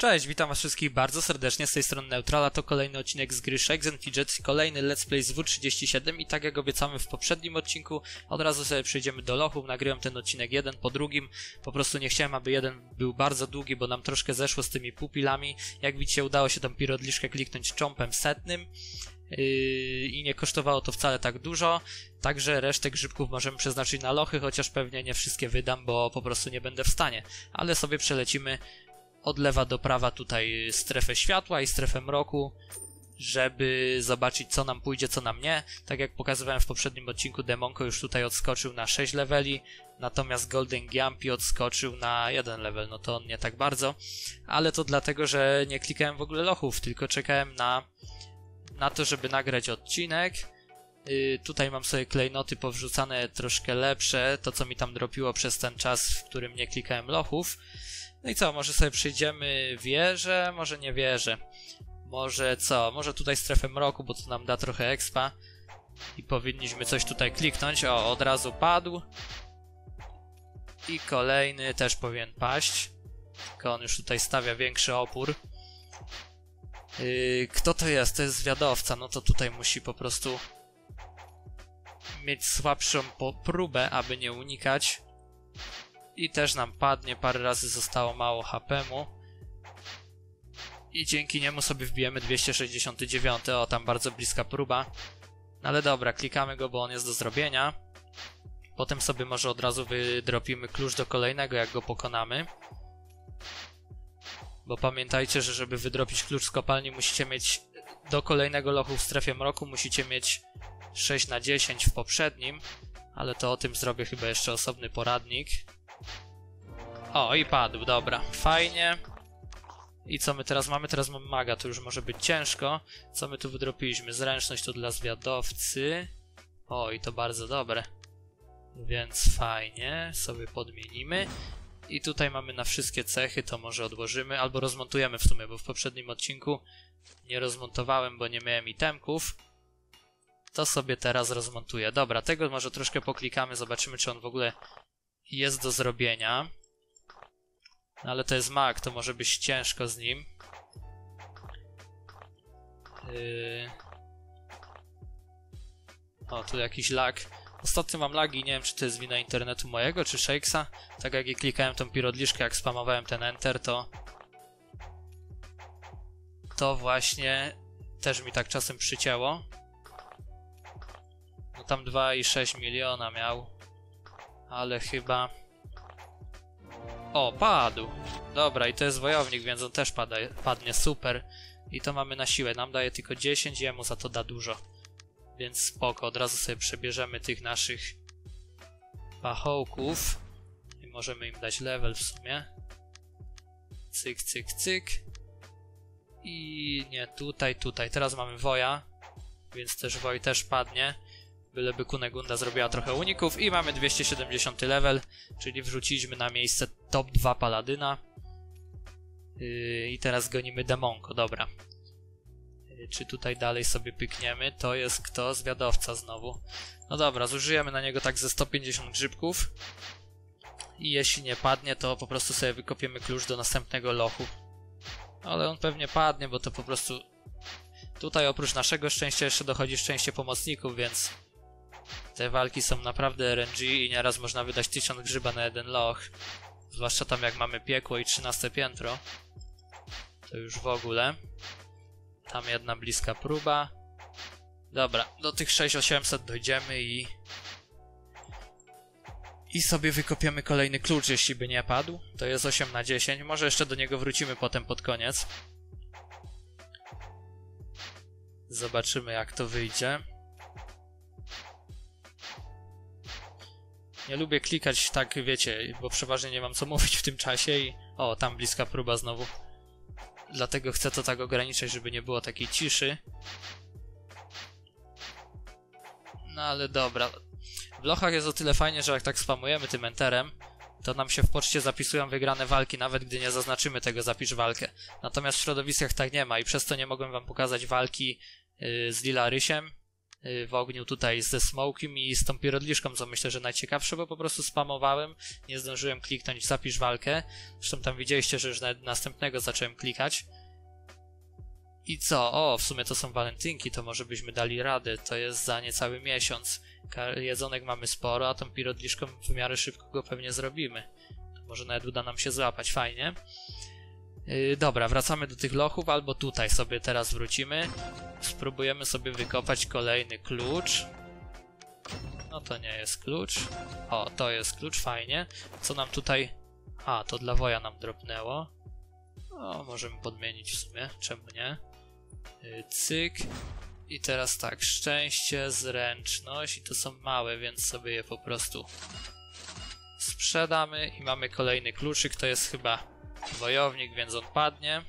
Cześć, witam was wszystkich bardzo serdecznie, z tej strony Neutrala, to kolejny odcinek z gry Shakes & Fidget, kolejny Let's Play z W37 i tak jak obiecamy w poprzednim odcinku, od razu sobie przejdziemy do lochów, nagrywam ten odcinek jeden po drugim, po prostu nie chciałem, aby jeden był bardzo długi, bo nam troszkę zeszło z tymi pupilami, jak widzicie udało się tą pirodliszkę kliknąć chompem setnym i nie kosztowało to wcale tak dużo, także resztę grzybków możemy przeznaczyć na lochy, chociaż pewnie nie wszystkie wydam, bo po prostu nie będę w stanie, ale sobie przelecimy od lewa do prawa tutaj strefę światła i strefę mroku, żeby zobaczyć co nam pójdzie, co nam nie. Tak jak pokazywałem w poprzednim odcinku, Demonko już tutaj odskoczył na 6 leveli, natomiast Golden Giampi odskoczył na 1 level, no to on nie tak bardzo, ale to dlatego, że nie klikałem w ogóle lochów, tylko czekałem na to, żeby nagrać odcinek. Tutaj mam sobie klejnoty powrzucane troszkę lepsze, to co mi tam dropiło przez ten czas, w którym nie klikałem lochów. No i co, może sobie przejdziemy wieżę, może nie wieżę. Może co, może tutaj strefę mroku, bo to nam da trochę expa. I powinniśmy coś tutaj kliknąć. O, od razu padł. I kolejny też powinien paść. Tylko on już tutaj stawia większy opór. Kto to jest? To jest zwiadowca. No to tutaj musi po prostu mieć słabszą próbę, aby nie unikać. I też nam padnie, parę razy zostało mało HP mu. I dzięki niemu sobie wbijemy 269. O, tam bardzo bliska próba. No ale dobra, klikamy go, bo on jest do zrobienia. Potem sobie może od razu wydropimy klucz do kolejnego, jak go pokonamy. Bo pamiętajcie, że żeby wydropić klucz z kopalni, musicie mieć do kolejnego lochu w strefie mroku, musicie mieć 6 na 10 w poprzednim. Ale to o tym zrobię chyba jeszcze osobny poradnik. O, i padł, dobra, fajnie. I co my teraz mamy? Teraz mamy maga, to już może być ciężko. Co my tu wydropiliśmy? Zręczność to dla zwiadowcy. O, i to bardzo dobre. Więc fajnie, sobie podmienimy. I tutaj mamy na wszystkie cechy, to może odłożymy, albo rozmontujemy w sumie, bo w poprzednim odcinku nie rozmontowałem, bo nie miałem itemków. To sobie teraz rozmontuję. Dobra, tego może troszkę poklikamy, zobaczymy, czy on w ogóle jest do zrobienia. No ale to jest mag, to może być ciężko z nim. O, tu jakiś lag. Ostatnio mam lagi, nie wiem czy to jest wina internetu mojego, czy Shakesa. Tak jak klikałem tą pirodliszkę, jak spamowałem ten enter, to właśnie też mi tak czasem przycięło. No tam 2,6 miliona miał. Ale chyba... O, padł! Dobra, i to jest wojownik, więc on też padnie, super. I to mamy na siłę, nam daje tylko 10, jemu za to da dużo. Więc spoko, od razu sobie przebierzemy tych naszych pachołków. I możemy im dać level w sumie. Cyk, cyk, cyk. I nie, tutaj. Teraz mamy woja, więc też woj też padnie. Byleby Kunegunda zrobiła trochę uników i mamy 270 level, czyli wrzuciliśmy na miejsce top 2 paladyna. I teraz gonimy Demonko, dobra. Czy tutaj dalej sobie pykniemy? To jest kto? Zwiadowca znowu. No dobra, zużyjemy na niego tak ze 150 grzybków. I jeśli nie padnie, to po prostu sobie wykopiemy klucz do następnego lochu. Ale on pewnie padnie, bo to po prostu... Tutaj oprócz naszego szczęścia jeszcze dochodzi szczęście pomocników, więc... Te walki są naprawdę RNG i nieraz można wydać 1000 grzyba na jeden loch. Zwłaszcza tam jak mamy piekło i 13 piętro. To już w ogóle. Tam jedna bliska próba. Dobra, do tych 6800 dojdziemy i sobie wykopiemy kolejny klucz, jeśli by nie padł. To jest 8 na 10. Może jeszcze do niego wrócimy potem pod koniec. Zobaczymy jak to wyjdzie. Nie lubię klikać tak, wiecie, bo przeważnie nie mam co mówić w tym czasie i... O, tam bliska próba znowu. Dlatego chcę to tak ograniczać, żeby nie było takiej ciszy. No ale dobra. W lochach jest o tyle fajnie, że jak tak spamujemy tym enterem, to nam się w poczcie zapisują wygrane walki, nawet gdy nie zaznaczymy tego zapisz walkę. Natomiast w środowiskach tak nie ma i przez to nie mogłem wam pokazać walki z Lilarysiem. w ogniu tutaj ze smokiem i z tą pirodliszką, co myślę, że najciekawsze, bo po prostu spamowałem, nie zdążyłem kliknąć zapisz walkę. Zresztą tam widzieliście, że już następnego zacząłem klikać. I co? O, w sumie to są walentynki, to może byśmy dali radę, to jest za niecały miesiąc. Jedzonek mamy sporo, a tą pirodliszką w miarę szybko go pewnie zrobimy. To może nawet uda nam się złapać, fajnie. Dobra, wracamy do tych lochów, albo tutaj sobie teraz wrócimy. Spróbujemy sobie wykopać kolejny klucz. No to nie jest klucz. O, to jest klucz, fajnie. Co nam tutaj... A, to dla woja nam dropnęło. O, możemy podmienić w sumie, czemu nie? Cyk. I teraz tak, szczęście, zręczność i to są małe, więc sobie je po prostu sprzedamy i mamy kolejny kluczyk, to jest chyba wojownik, więc on padnie.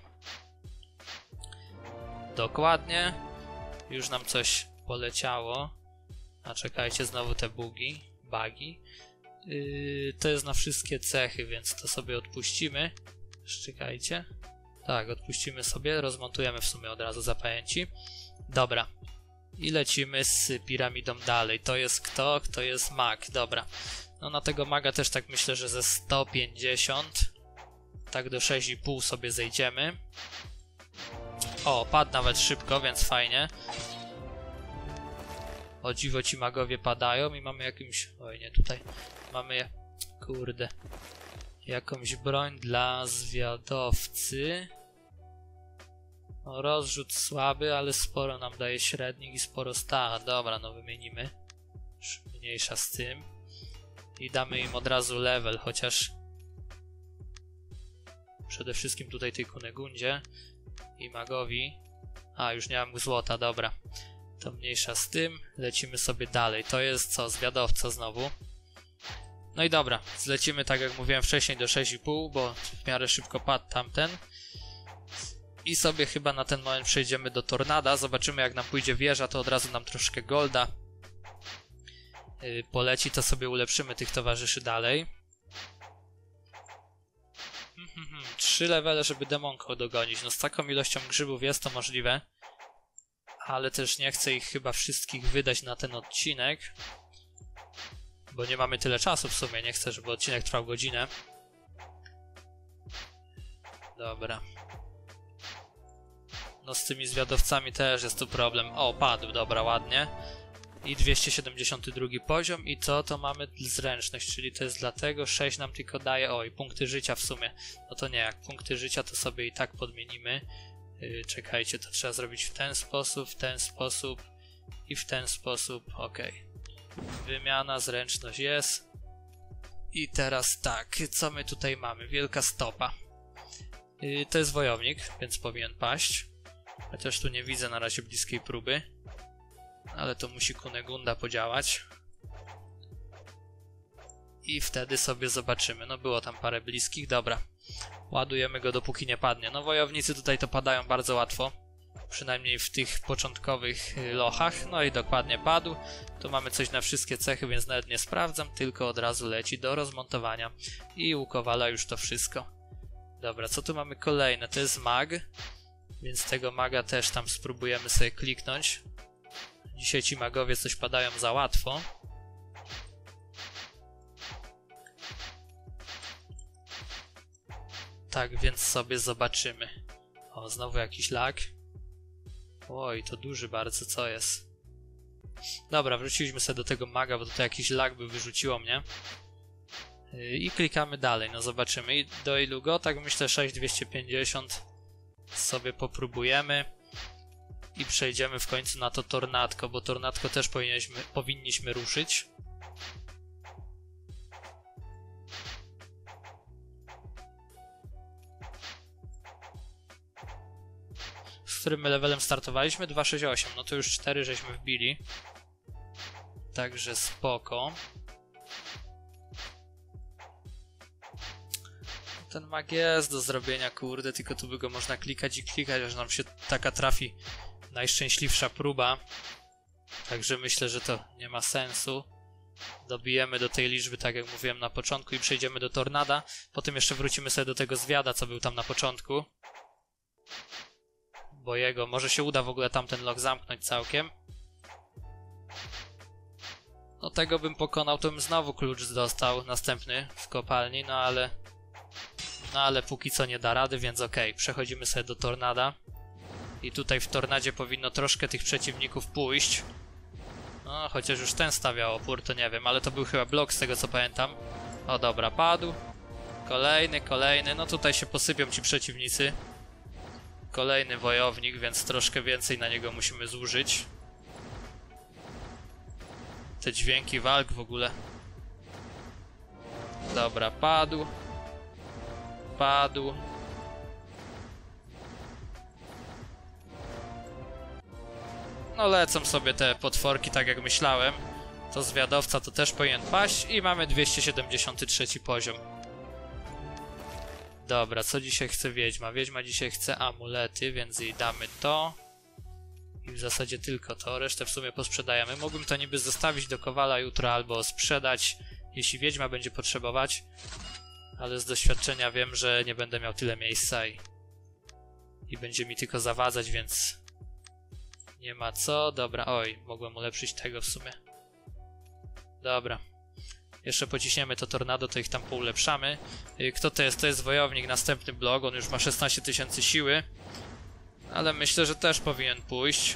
Dokładnie. Już nam coś poleciało. A czekajcie, znowu te bugi. To jest na wszystkie cechy, więc to sobie odpuścimy. Czekajcie. Tak, odpuścimy sobie, rozmontujemy w sumie od razu zapajęci. Dobra. I lecimy z piramidą dalej. To jest kto? Kto jest mag. Dobra. No na tego maga też tak myślę, że ze 150. Tak do 6,5 sobie zejdziemy. O, padł nawet szybko, więc fajnie. O dziwo ci magowie padają i mamy jakimś... Oj, nie tutaj. Mamy... Kurde. Jakąś broń dla zwiadowcy. No, rozrzut słaby, ale sporo nam daje średnik i sporo stacha. Dobra, no wymienimy. Mniejsza z tym. I damy im od razu level, chociaż... Przede wszystkim tutaj tej Kunegundzie i magowi. A, już nie mam złota, dobra. To mniejsza z tym. Lecimy sobie dalej. To jest co? Zwiadowca znowu. No i dobra, zlecimy tak jak mówiłem wcześniej do 6,5, bo w miarę szybko padł tamten. I sobie chyba na ten moment przejdziemy do Tornada. Zobaczymy jak nam pójdzie wieża, to od razu nam troszkę golda poleci, to sobie ulepszymy tych towarzyszy dalej. 3 levele, żeby demonko dogonić. No z taką ilością grzybów jest to możliwe. Ale też nie chcę ich chyba wszystkich wydać na ten odcinek. Bo nie mamy tyle czasu w sumie. Nie chcę, żeby odcinek trwał godzinę. Dobra. No z tymi zwiadowcami też jest tu problem. O, padł, dobra, ładnie. I 272 poziom. I co? To mamy zręczność, czyli to jest dlatego 6 nam tylko daje. Oj, punkty życia w sumie. No to nie, jak punkty życia to sobie i tak podmienimy. Czekajcie, to trzeba zrobić w ten sposób i w ten sposób. Ok. Wymiana, zręczność jest. I teraz tak, co my tutaj mamy? Wielka stopa. To jest wojownik, więc powinien paść. Chociaż tu nie widzę na razie bliskiej próby. Ale to musi Kunegunda podziałać. I wtedy sobie zobaczymy. No było tam parę bliskich, dobra. Ładujemy go dopóki nie padnie. No wojownicy tutaj to padają bardzo łatwo. Przynajmniej w tych początkowych lochach. No i dokładnie padł. Tu mamy coś na wszystkie cechy, więc nawet nie sprawdzam. Tylko od razu leci do rozmontowania. I u Kowala już to wszystko. Dobra, co tu mamy kolejne? To jest mag. Więc tego maga też tam spróbujemy sobie kliknąć. Dzisiaj ci magowie coś padają za łatwo. Tak, więc sobie zobaczymy. O, znowu jakiś lag. Oj, to duży bardzo, co jest? Dobra, wróciliśmy sobie do tego maga, bo tutaj jakiś lag by wyrzuciło mnie. I klikamy dalej, no zobaczymy. I do ilu go? Tak myślę 6250 sobie popróbujemy. I przejdziemy w końcu na to tornadko, bo tornadko też powinniśmy ruszyć. Z którym my levelem startowaliśmy? 268, no to już 4 żeśmy wbili. Także spoko. Ten mag jest do zrobienia, kurde, tylko tu by go można klikać i klikać, aż nam się taka trafi najszczęśliwsza próba. Także myślę, że to nie ma sensu. Dobijemy do tej liczby, tak jak mówiłem na początku, i przejdziemy do Tornada. Potem jeszcze wrócimy sobie do tego zwiada, co był tam na początku. Bo jego może się uda w ogóle tamten loch zamknąć całkiem. No tego bym pokonał, to bym znowu klucz dostał, następny w kopalni, no ale póki co nie da rady, więc okej, przechodzimy sobie do tornada. I tutaj w tornadzie powinno troszkę tych przeciwników pójść. No, chociaż już ten stawiał opór, to nie wiem, ale to był chyba blok z tego co pamiętam. O dobra, padł. Kolejny, no tutaj się posypią ci przeciwnicy. Kolejny wojownik, więc troszkę więcej na niego musimy zużyć. Te dźwięki walk w ogóle. Dobra, padł. No lecą sobie te potworki tak jak myślałem. To zwiadowca to też powinien paść i mamy 273 poziom. Dobra, co dzisiaj chce wiedźma? Wiedźma dzisiaj chce amulety, więc jej damy to. I w zasadzie tylko to, resztę w sumie posprzedajemy. Mógłbym to niby zostawić do kowala jutro albo sprzedać, jeśli wiedźma będzie potrzebować. Ale z doświadczenia wiem, że nie będę miał tyle miejsca i będzie mi tylko zawadzać, więc nie ma co. Dobra, oj, mogłem ulepszyć tego w sumie. Dobra. Jeszcze pociśniemy to tornado, to ich tam poulepszamy. Kto to jest? To jest wojownik, następny blok, on już ma 16 000 siły. Ale myślę, że też powinien pójść.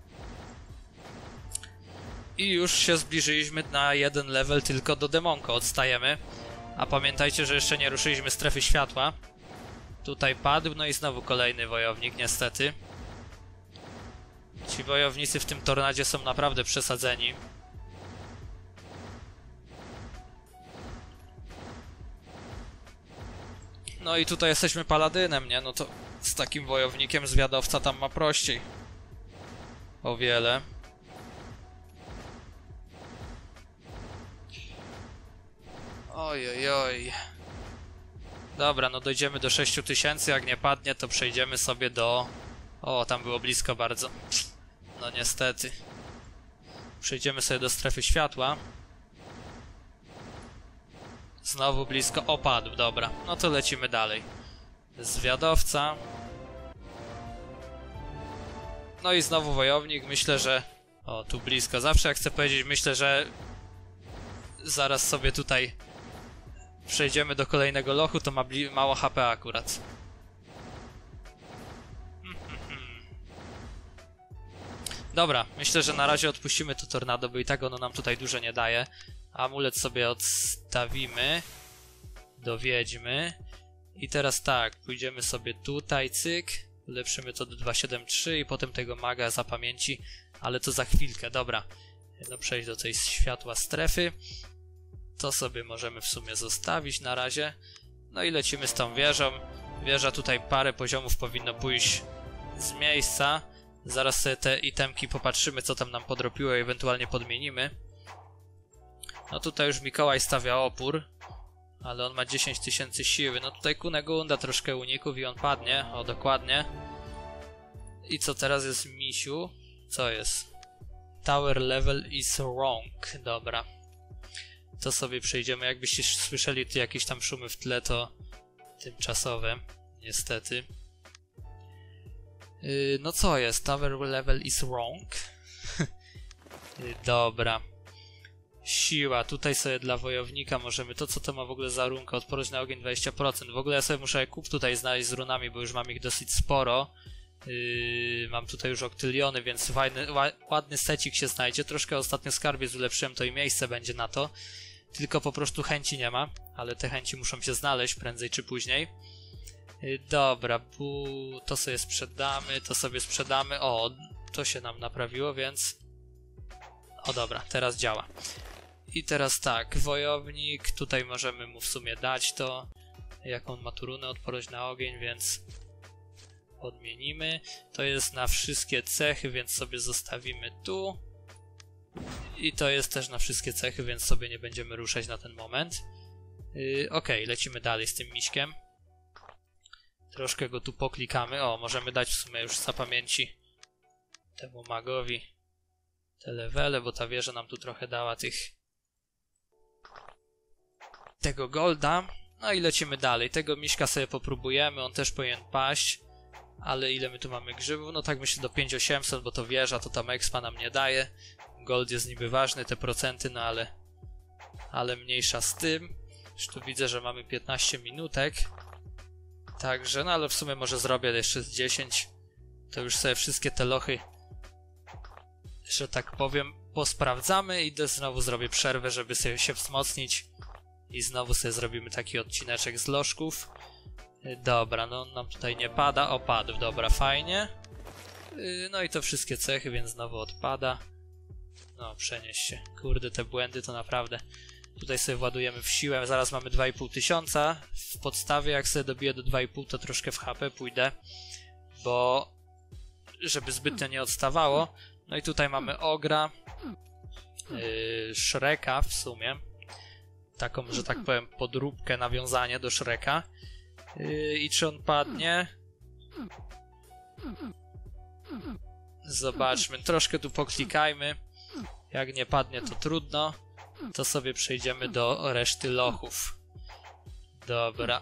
I już się zbliżyliśmy na jeden level tylko do demonko, odstajemy. A pamiętajcie, że jeszcze nie ruszyliśmy strefy światła. Tutaj padł, no i znowu kolejny wojownik, niestety. Ci wojownicy w tym tornadzie są naprawdę przesadzeni. No i tutaj jesteśmy paladynem, nie? No to z takim wojownikiem zwiadowca tam ma prościej. O wiele. Oj. Dobra, no dojdziemy do 6000, jak nie padnie, to przejdziemy sobie do... O, tam było blisko bardzo. No niestety. Przejdziemy sobie do strefy światła. Znowu blisko. O, padł, dobra. No to lecimy dalej. Zwiadowca. No i znowu wojownik. Myślę, że... O, tu blisko. Zawsze jak chcę powiedzieć, myślę, że... Zaraz sobie tutaj... Przejdziemy do kolejnego lochu, to ma mało HP akurat. Dobra, myślę, że na razie odpuścimy to tornado, bo i tak ono nam tutaj dużo nie daje. Amulet sobie odstawimy do wiedźmy. I teraz tak, pójdziemy sobie tutaj, cyk. Ulepszymy to do 273 i potem tego maga za pamięci, ale to za chwilkę, dobra. No przejść do tej światła strefy. To sobie możemy w sumie zostawić na razie. No i lecimy z tą wieżą. Wieża tutaj parę poziomów powinno pójść z miejsca. Zaraz sobie te itemki popatrzymy, co tam nam podrobiło i ewentualnie podmienimy. No tutaj już Mikołaj stawia opór, ale on ma 10 000 siły. No tutaj Kunegunda troszkę uników i on padnie. O, dokładnie. I co teraz jest misiu? Co jest? Tower level is wrong. Dobra. To sobie przejdziemy. Jakbyście słyszeli tu jakieś tam szumy w tle, to tymczasowe. Niestety. No co jest? Tower level is wrong. Dobra. Siła. Tutaj sobie dla wojownika możemy... To co to ma w ogóle za runkę? Odporność na ogień 20%. W ogóle ja sobie muszę kup tutaj znaleźć z runami, bo już mam ich dosyć sporo. Mam tutaj już oktyliony, więc fajny, ładny secik się znajdzie. Troszkę ostatnio skarbiec ulepszyłem, to i miejsce będzie na to. Tylko po prostu chęci nie ma, ale te chęci muszą się znaleźć prędzej czy później. Dobra, to sobie sprzedamy, to sobie sprzedamy. O, to się nam naprawiło, więc... O dobra, teraz działa. I teraz tak, wojownik, tutaj możemy mu w sumie dać to. Jak on ma tu runę, odporność na ogień, więc... Odmienimy. To jest na wszystkie cechy, więc sobie zostawimy tu. I to jest też na wszystkie cechy, więc sobie nie będziemy ruszać na ten moment. Ok, lecimy dalej z tym miśkiem. Troszkę go tu poklikamy. O, możemy dać w sumie już za pamięci temu magowi te levele, bo ta wieża nam tu trochę dała tego golda. No i lecimy dalej. Tego miśka sobie popróbujemy, on też powinien paść. Ale ile my tu mamy grzybów? No tak myślę do 5800, bo to wieża, to tam expa nam nie daje. Gold jest niby ważny, te procenty, no ale mniejsza z tym. Już tu widzę, że mamy 15 minutek. Także, no ale w sumie może zrobię jeszcze z 10. To już sobie wszystkie te lochy, że tak powiem, posprawdzamy. Idę znowu zrobię przerwę, żeby sobie się wzmocnić. I znowu sobie zrobimy taki odcineczek z lożków. Dobra, no nam tutaj nie pada. O, padł, dobra, fajnie. No i to wszystkie cechy, więc znowu odpada. No, przenieś się. Kurde, te błędy to naprawdę... Tutaj sobie władujemy w siłę. Zaraz mamy 2500. W podstawie, jak sobie dobiję do 2,5, to troszkę w HP pójdę. Bo... żeby zbytnio nie odstawało. No i tutaj mamy Ogra. Shreka w sumie. Taką, że tak powiem, podróbkę, nawiązanie do Shreka. I czy on padnie? Zobaczmy. Troszkę tu poklikajmy. Jak nie padnie, to trudno. To sobie przejdziemy do reszty lochów. Dobra.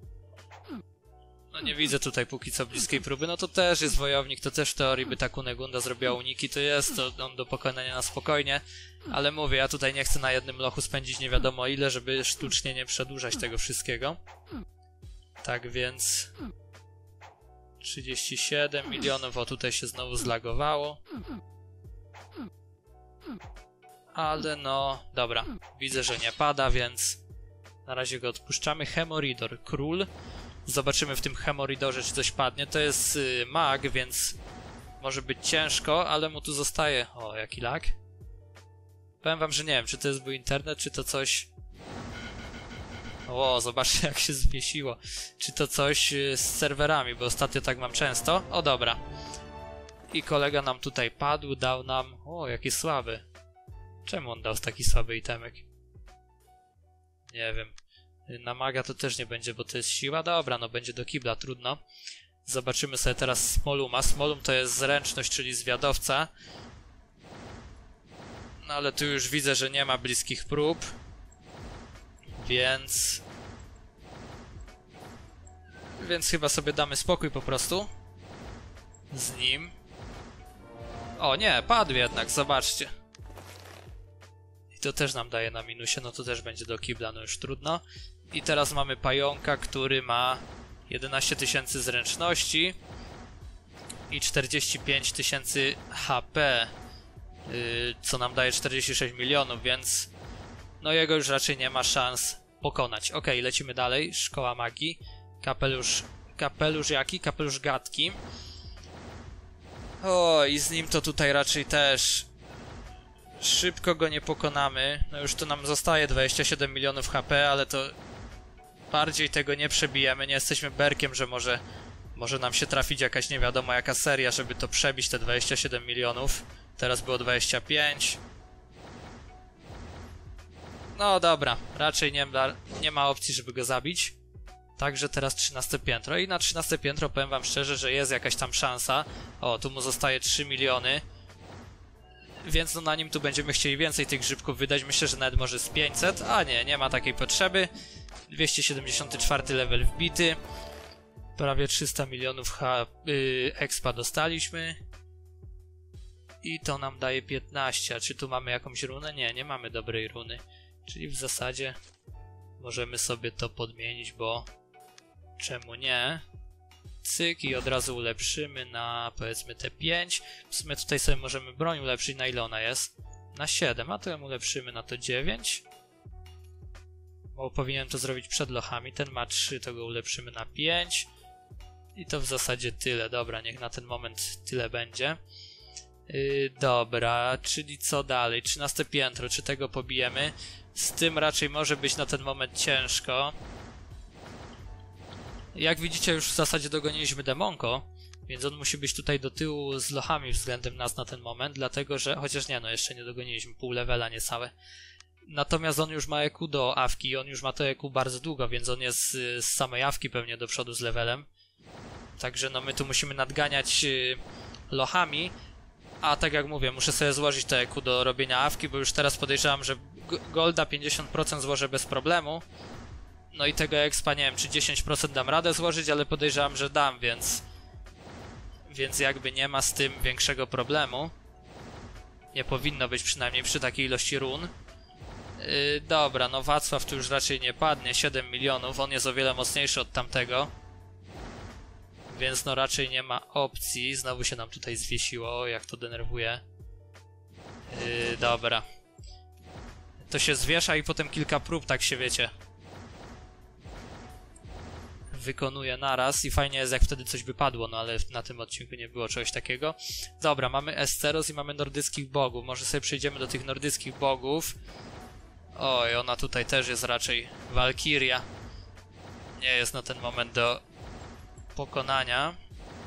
No nie widzę tutaj póki co bliskiej próby. No to też jest wojownik, to też w teorii by ta Kunegunda zrobiła uniki. To jest to on do pokonania na spokojnie. Ale mówię, ja tutaj nie chcę na jednym lochu spędzić nie wiadomo ile, żeby sztucznie nie przedłużać tego wszystkiego. Tak więc... 37 milionów, o tutaj się znowu zlagowało. Ale no, dobra, widzę, że nie pada, więc na razie go odpuszczamy. Hemoridor, król. Zobaczymy w tym Hemoridorze, czy coś padnie. To jest mag, więc może być ciężko, ale mu tu zostaje... O, jaki lag. Powiem wam, że nie wiem, czy to jest był internet, czy to coś... O, zobaczcie jak się zwiesiło. Czy to coś z serwerami, bo ostatnio tak mam często. O, dobra. I kolega nam tutaj padł, dał nam... O, jaki słaby. Czemu on dał taki słaby itemek? Nie wiem. Na maga to też nie będzie, bo to jest siła. Dobra, no będzie do kibla, trudno. Zobaczymy sobie teraz Smoluma. Smolum to jest zręczność, czyli zwiadowca. No ale tu już widzę, że nie ma bliskich prób. Więc chyba sobie damy spokój po prostu z nim. O nie, padł jednak, zobaczcie. I to też nam daje na minusie, no to też będzie do kibla, no już trudno. I teraz mamy pająka, który ma 11 000 zręczności i 45 000 HP, co nam daje 46 milionów, więc no jego już raczej nie ma szans pokonać. Ok, lecimy dalej. Szkoła magii. Kapelusz jaki? Kapelusz gadki. O, i z nim to tutaj raczej też szybko go nie pokonamy. No już tu nam zostaje 27 milionów HP, ale to bardziej tego nie przebijemy. Nie jesteśmy berkiem, że może nam się trafić jakaś nie wiadomo jaka seria, żeby to przebić te 27 milionów. Teraz było 25. No dobra, raczej nie ma opcji, żeby go zabić. Także teraz 13 piętro. I na 13 piętro powiem wam szczerze, że jest jakaś tam szansa. O, tu mu zostaje 3 miliony. Więc no na nim tu będziemy chcieli więcej tych grzybków wydać. Myślę, że nawet może z 500. A nie ma takiej potrzeby. 274 level wbity. Prawie 300 milionów expa dostaliśmy. I to nam daje 15. A czy tu mamy jakąś runę? Nie mamy dobrej runy. Czyli w zasadzie możemy sobie to podmienić, bo czemu nie? Cyk i od razu ulepszymy na powiedzmy te 5. W sumie tutaj sobie możemy broń ulepszyć. Na ile ona jest? Na 7, a to ją ulepszymy na to 9. Bo powinienem to zrobić przed lochami. Ten ma 3, to go ulepszymy na 5. I to w zasadzie tyle. Dobra, niech na ten moment tyle będzie. Dobra, czyli co dalej? 13 piętro, czy tego pobijemy? Z tym raczej może być na ten moment ciężko. Jak widzicie, już w zasadzie dogoniliśmy Demonko, więc on musi być tutaj do tyłu z lochami względem nas na ten moment, dlatego że, chociaż nie, no jeszcze nie dogoniliśmy, pół levela niecałe. Natomiast on już ma EQ do awki i on już ma to EQ bardzo długo, więc on jest z samej awki pewnie do przodu z levelem. Także no my tu musimy nadganiać lochami. A tak jak mówię, muszę sobie złożyć to EQ do robienia awki, bo już teraz podejrzewam, że golda 50% złożę bez problemu. No i tego expa nie wiem, czy 10% dam radę złożyć, ale podejrzewam, że dam, więc jakby nie ma z tym większego problemu. Nie powinno być przynajmniej przy takiej ilości run. Dobra, no Wacław tu już raczej nie padnie, 7 milionów, on jest o wiele mocniejszy od tamtego. Więc no raczej nie ma opcji, znowu się nam tutaj zwiesiło, jak to denerwuje. Dobra. To się zwiesza i potem kilka prób, tak się wiecie, wykonuje naraz i fajnie jest, jak wtedy coś by padło, no ale na tym odcinku nie było czegoś takiego. Dobra, mamy Esteros i mamy nordyckich bogów, może sobie przejdziemy do tych nordyckich bogów. Oj, ona tutaj też jest raczej Walkiria. Nie jest na ten moment do pokonania.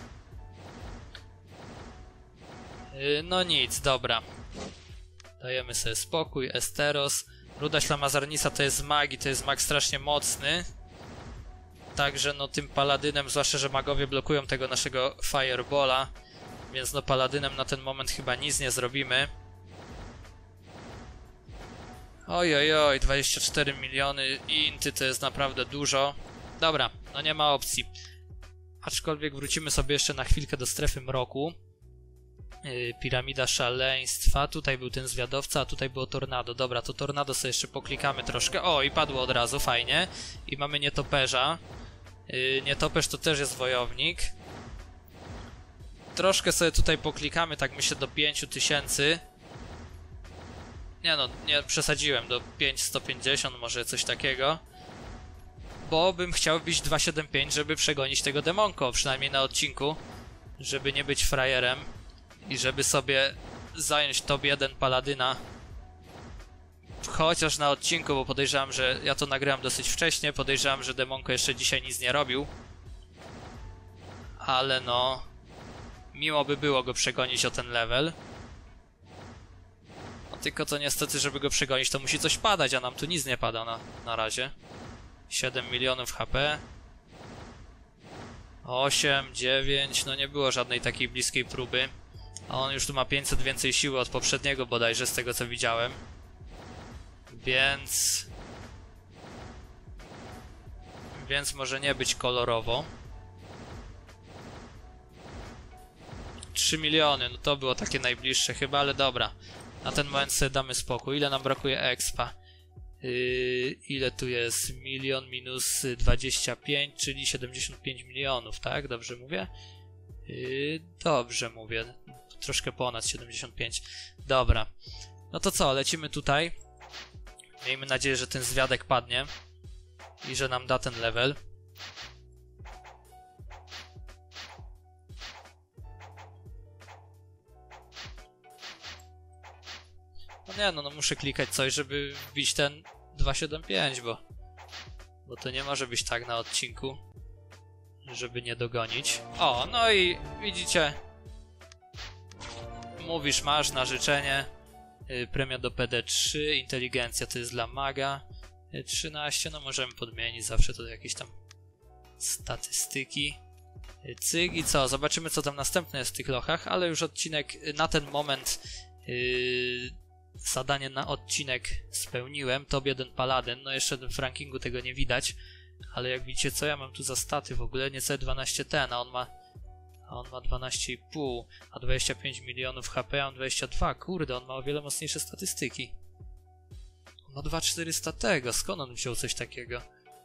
No nic, dobra. Dajemy sobie spokój, Esteros. Ruda Ślamazarnisa to jest mag i to jest mag strasznie mocny. Także no tym paladynem, zwłaszcza że magowie blokują tego naszego Firebola, więc no paladynem na ten moment chyba nic nie zrobimy. Oj, 24 miliony inty to jest naprawdę dużo. Dobra, no nie ma opcji. Aczkolwiek wrócimy sobie jeszcze na chwilkę do strefy mroku. Piramida szaleństwa, tutaj był ten zwiadowca, a tutaj było tornado. Dobra, to tornado sobie jeszcze poklikamy troszkę. O, i padło od razu, fajnie. I mamy nietoperza. Nietoperz to też jest wojownik. Troszkę sobie tutaj poklikamy, tak myślę do 5000. Nie no, nie przesadziłem, do 5150 może coś takiego. Bo bym chciał bić 275, żeby przegonić tego demonko, przynajmniej na odcinku. Żeby nie być frajerem. I żeby sobie zająć top 1 paladyna. Chociaż na odcinku, bo podejrzewam, że ja to nagrałem dosyć wcześnie. Podejrzewam, że demonko jeszcze dzisiaj nic nie robił. Ale no, miło by było go przegonić o ten level. No tylko to niestety, żeby go przegonić, to musi coś padać, a nam tu nic nie pada na razie. 7 milionów HP. 8, 9, no nie było żadnej takiej bliskiej próby. A on już tu ma 500 więcej siły od poprzedniego bodajże, z tego co widziałem. Więc może nie być kolorowo. 3 miliony, no to było takie najbliższe chyba, ale dobra. Na ten moment sobie damy spokój. Ile nam brakuje expa? Ile tu jest? Milion minus 25, czyli 75 milionów, tak? Dobrze mówię? Dobrze mówię. Troszkę ponad 75. Dobra. No to co, lecimy tutaj. Miejmy nadzieję, że ten zwiadek padnie. I że nam da ten level. No nie, no muszę klikać coś, żeby wbić ten 275, bo to nie może być tak na odcinku, żeby nie dogonić. O, no i widzicie, mówisz, masz na życzenie. Premia do PD3, inteligencja to jest dla maga. 13, no możemy podmienić zawsze to jakieś tam statystyki. Cyk i co? Zobaczymy, co tam następne jest w tych lochach, ale już odcinek na ten moment, zadanie na odcinek spełniłem. Top 1 paladyn, no jeszcze w rankingu tego nie widać, ale jak widzicie, co ja mam tu za staty w ogóle, niecałe 12 ten, a on ma 12,5, a 25 milionów HP, a on 22, kurde, on ma o wiele mocniejsze statystyki. On ma 2400 tego, skąd on wziął coś takiego?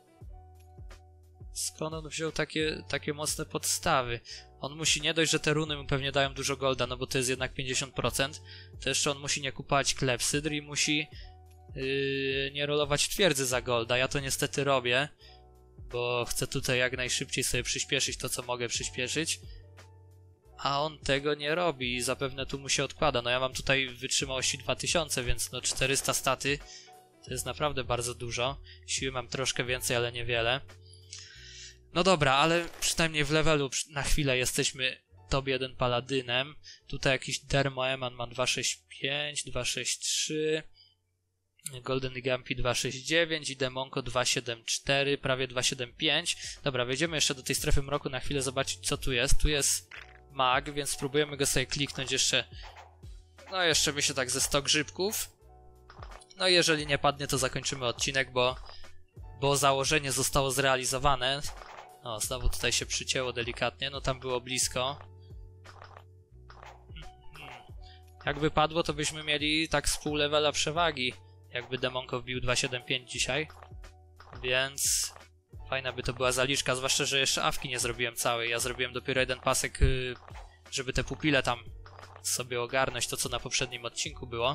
Skąd on wziął takie mocne podstawy? On musi, nie dość, że te runy mu pewnie dają dużo golda, no bo to jest jednak 50%, to jeszcze on musi nie kupować klepsydr i musi nie rolować twierdzy za golda. Ja to niestety robię, bo chcę tutaj jak najszybciej sobie przyspieszyć to, co mogę przyspieszyć. A on tego nie robi i zapewne tu mu się odkłada. No ja mam tutaj wytrzymałości 2000, więc no 400 staty to jest naprawdę bardzo dużo. Siły mam troszkę więcej, ale niewiele. No dobra, ale przynajmniej w levelu na chwilę jesteśmy top 1 paladynem. Tutaj jakiś Dermoeman ma 265, 263, Golden Gampi 269 i Demonko 274, prawie 275. Dobra, wejdziemy jeszcze do tej strefy mroku na chwilę zobaczyć, co tu jest. Tu jest mag, więc spróbujemy go sobie kliknąć jeszcze. No jeszcze myślę tak ze 100 grzybków. No i jeżeli nie padnie, to zakończymy odcinek, bo założenie zostało zrealizowane. No, znowu tutaj się przycięło delikatnie, no tam było blisko. Jakby padło, to byśmy mieli tak z pół levela przewagi, jakby Demonko wbił 2.75 dzisiaj. Więc fajna by to była zaliczka, zwłaszcza, że jeszcze awki nie zrobiłem całej. Ja zrobiłem dopiero jeden pasek, żeby te pupile tam sobie ogarnąć, to co na poprzednim odcinku było.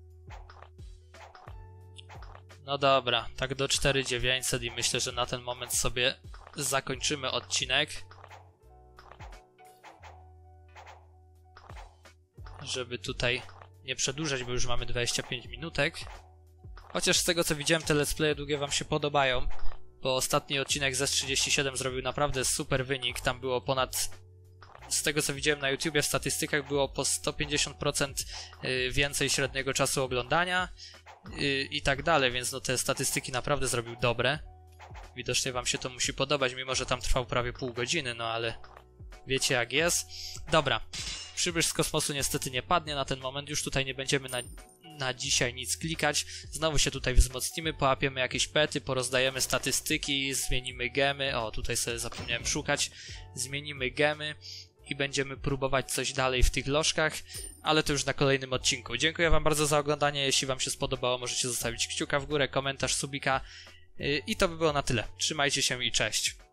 No dobra, tak do 4900 i myślę, że na ten moment sobie zakończymy odcinek. Żeby tutaj nie przedłużać, bo już mamy 25 minutek. Chociaż z tego co widziałem, te let's playe długie wam się podobają, bo ostatni odcinek ze 37 zrobił naprawdę super wynik. Tam było ponad, z tego co widziałem na YouTubie w statystykach, było po 150% więcej średniego czasu oglądania i tak dalej, więc no te statystyki naprawdę zrobił dobre. Widocznie wam się to musi podobać, mimo że tam trwał prawie pół godziny, no ale wiecie jak jest. Dobra, przybysz z kosmosu niestety nie padnie na ten moment, już tutaj nie będziemy na dzisiaj nic klikać. Znowu się tutaj wzmocnimy, połapiemy jakieś pety, porozdajemy statystyki, zmienimy gemy. O, tutaj sobie zapomniałem szukać. Zmienimy gemy i będziemy próbować coś dalej w tych lożkach, ale to już na kolejnym odcinku. Dziękuję wam bardzo za oglądanie, jeśli wam się spodobało, możecie zostawić kciuka w górę, komentarz, subika i to by było na tyle. Trzymajcie się i cześć.